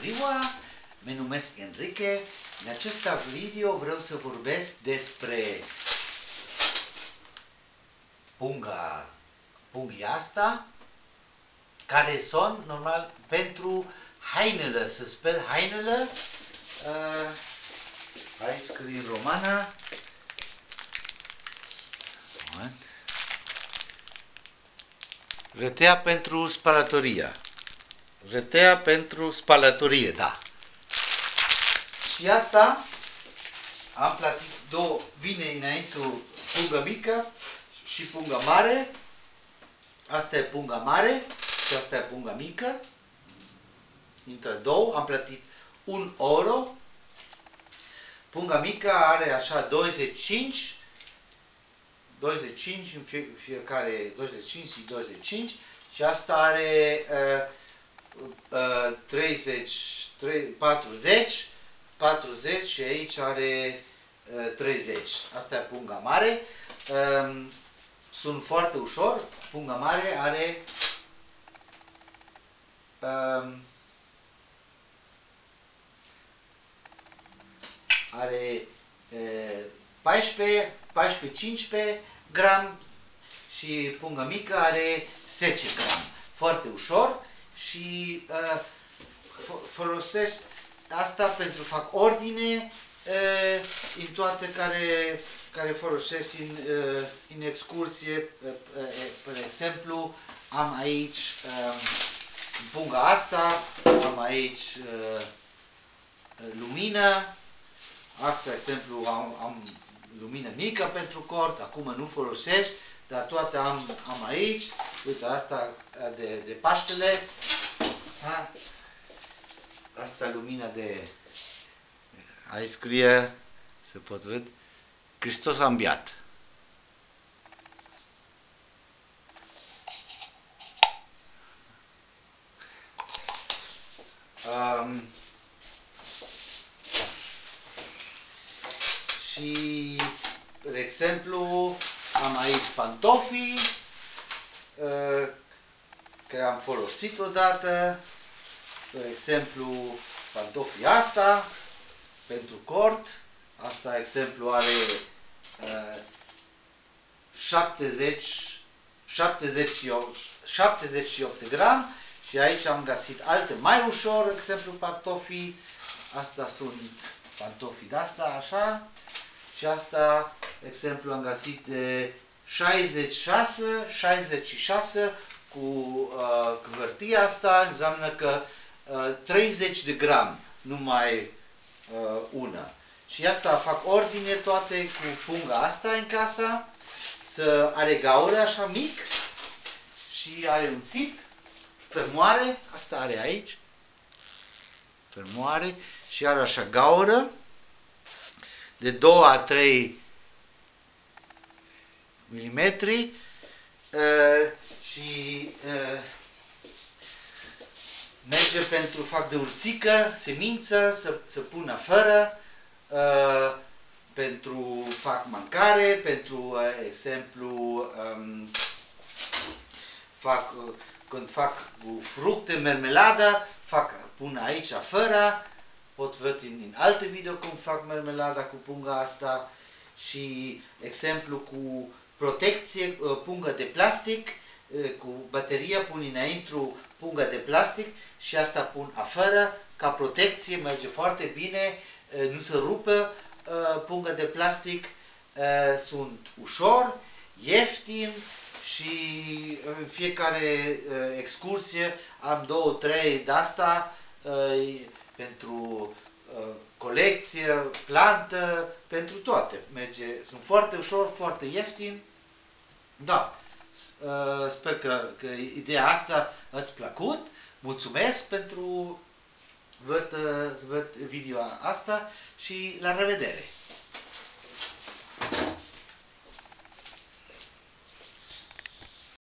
ziua! Mă numesc Enrique. În acest video vreau să vorbesc despre pungii asta, care sunt normal pentru hainele, să speli hainele. Aici scrie în romana. Retea pentru spălătorie. Retea pentru spălătorie, da. Și asta am plătit două, vine înainte pungă mică și pungă mare. Asta e punga mare și asta e punga mică. Între două am plătit €1. Punga mică are așa 25 în fiecare 25 și 25 și asta are 40 și aici are 30. Asta e punga mare. Sunt foarte ușor. Punga mare are are 14-15 gram și punga mică are 10 gram. Foarte ușor și folosesc asta pentru fac ordine în toate care folosesc în excursie. Pe exemplu, am aici punga asta, am aici lumină. Asta, de exemplu, am lumină mică pentru cort, acum nu folosesc, dar toate am aici. Uite, asta de Paștele. Asta lumina de... Aici scrie, se pot vedea, Hristos a înviat. Și, de exemplu, am aici pantofii care am folosit odată. De exemplu, pantofii asta pentru cort. Asta, de exemplu, are 78 gram și aici am găsit alte mai ușor, de exemplu, pantofii. Asta sunt pantofii de asta, așa. Și asta, de exemplu, am găsit de 66 cu hârtia asta, înseamnă că 30 de gram, numai una. Și asta fac ordine toate cu punga asta în casa, să are gaură așa mic și are un țip, fermoare, asta are aici, fermoare și are așa gaură de 2 a 3 milimetri și merge pentru fac de ursică, semință, să pun afară, pentru fac mâncare, pentru exemplu când fac cu fructe, mermelada, pun aici afară. Pot vedea în alte video cum fac mermelada cu punga asta și exemplu cu protecție, pungă de plastic, cu bateria pun înainte pungă de plastic și asta pun afară ca protecție, merge foarte bine, nu se rupă pungă de plastic, sunt ușor, ieftin și în fiecare excursie am 2-3 de asta pentru colecție, plantă, pentru toate. Merge, sunt foarte ușor, foarte ieftin. Da, sper că ideea asta ați plăcut. Mulțumesc pentru văd video asta și la revedere!